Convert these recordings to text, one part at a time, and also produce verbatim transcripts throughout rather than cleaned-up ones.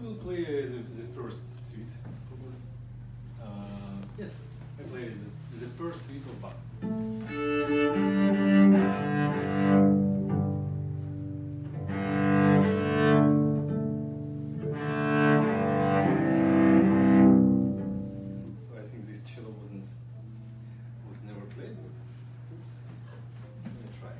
will play uh, the, the first suite, probably. Uh, yes, I play the, the first suite of Bach. So I think this cello wasn't was never played. Let's give it a try.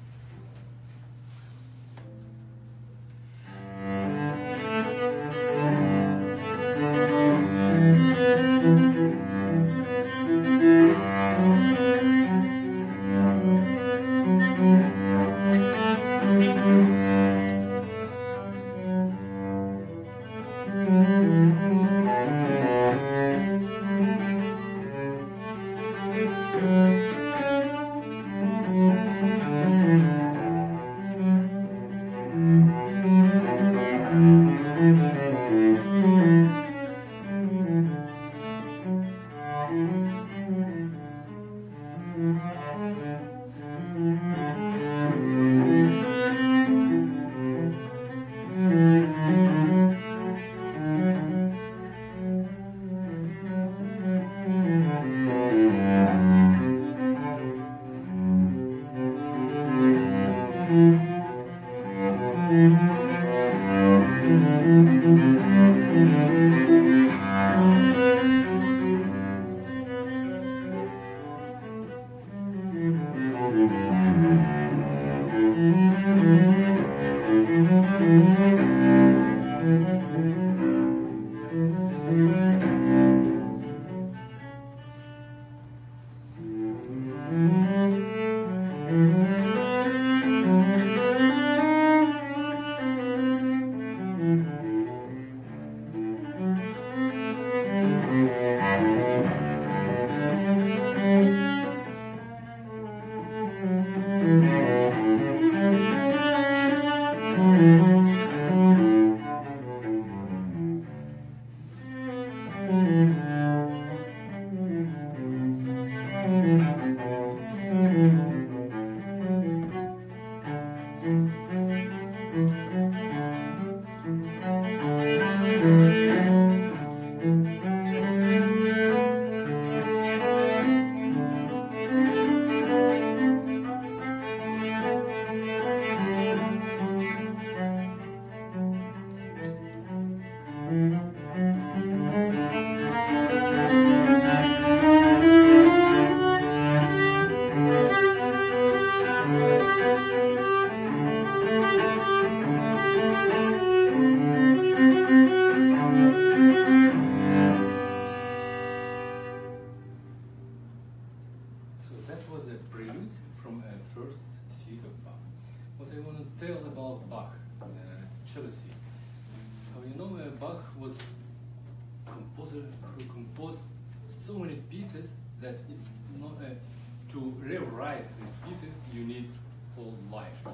You need whole life,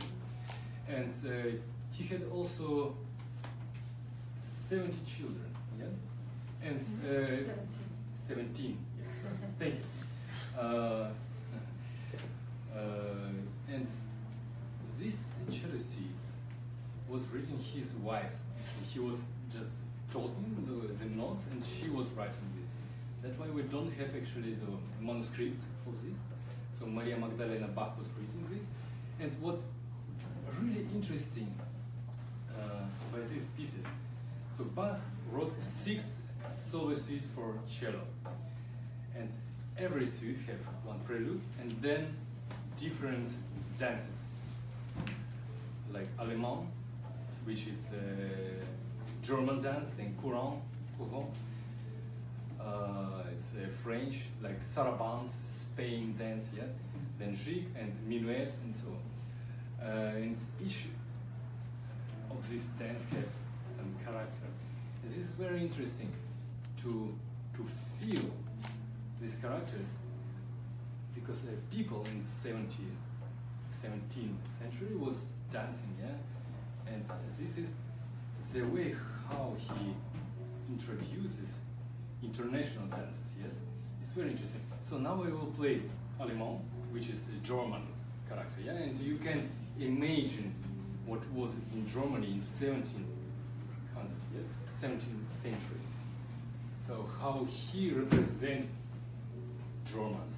and uh, he had also seventy children, yeah, and uh, seventeen. Seventeen, yes. Thank you. Uh, uh, and this cello suite was written his wife. He was just talking the, the notes, and she was writing this. That's why we don't have actually the manuscript of this. So Maria Magdalena Bach was reading this, and what really interesting uh, by these pieces, so Bach wrote six solo suites for cello, and every suite have one prelude and then different dances, like Allemand, which is a German dance, then courant, courant. Uh, it's uh, French, like sarabande, Spain dance, yeah, then jig and minuets and so on. Uh, and each of these dances have some character. And this is very interesting to to feel these characters, because uh, people in seventeenth century was dancing, yeah, and uh, this is the way how he introduces international dances, yes? It's very interesting. So now I will play Allemand, which is a German character, yeah? And you can imagine what was in Germany in seventeen hundred, yes? seventeenth century. So how he represents Germans.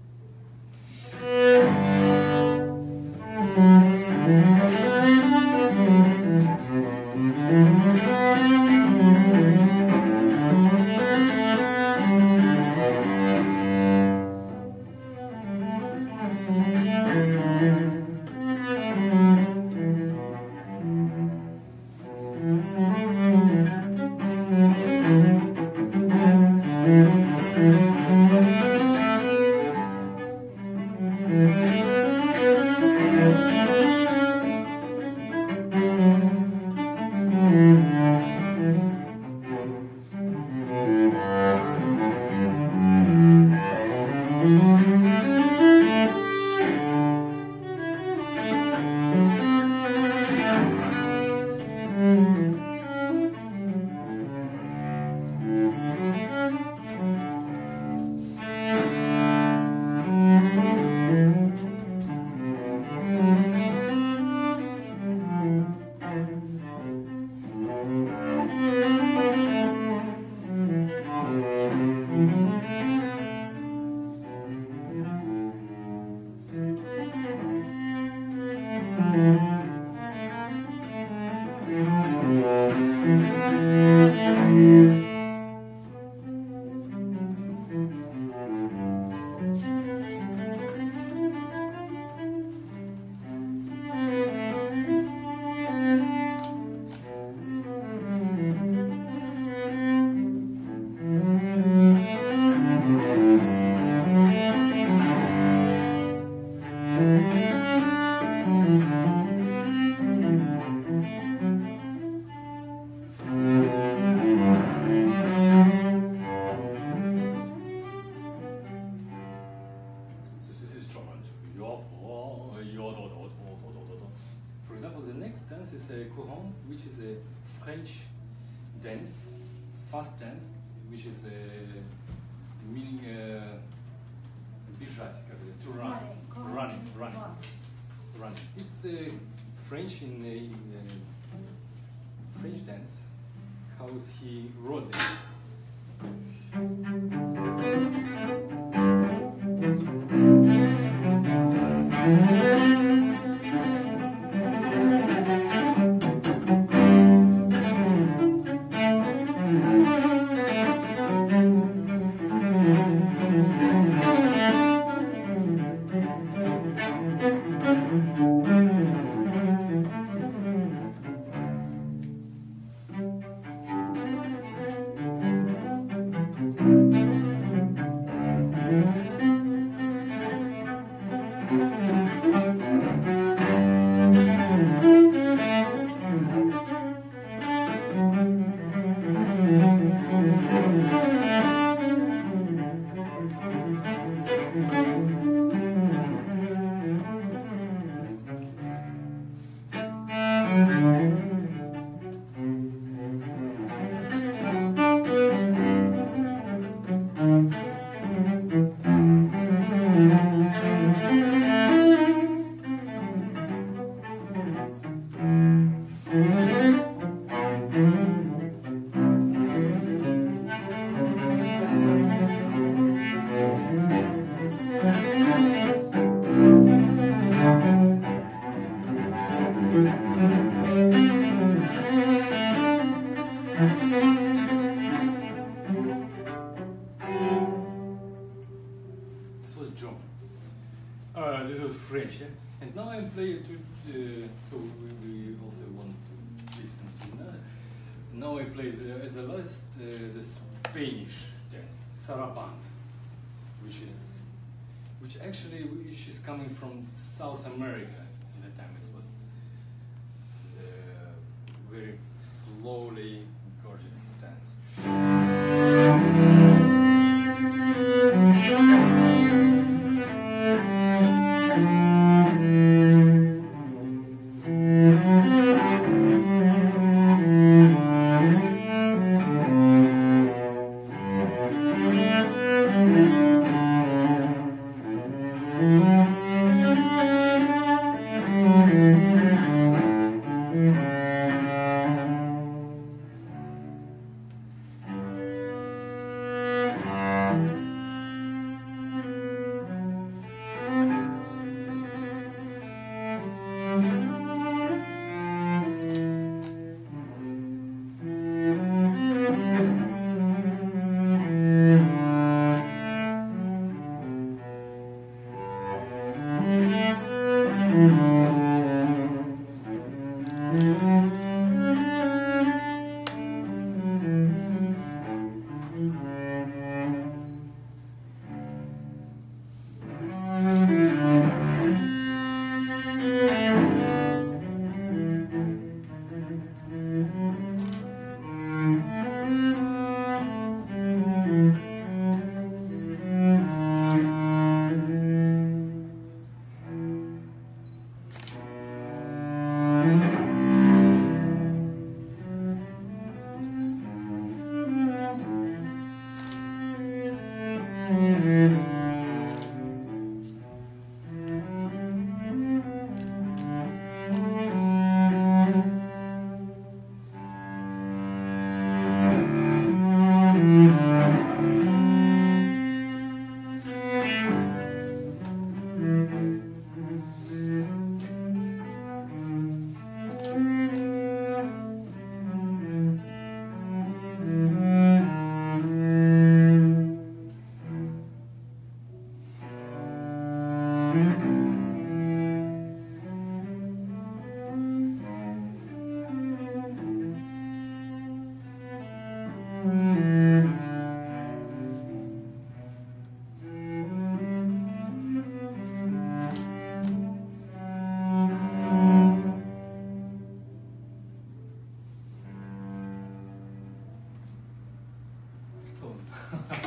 Which is a French dance, fast dance, which is a meaning uh, бежать, to run, running, running, running. It's uh, French in, uh, in uh, French dance. How he wrote it. French, yeah? And now I play to, uh, so we, we also want to listen to that. Now I play the, the last, uh, the Spanish dance, Saraband, which is, which actually, which is coming from South America. In that time it was uh, very slowly gorgeous dance. son.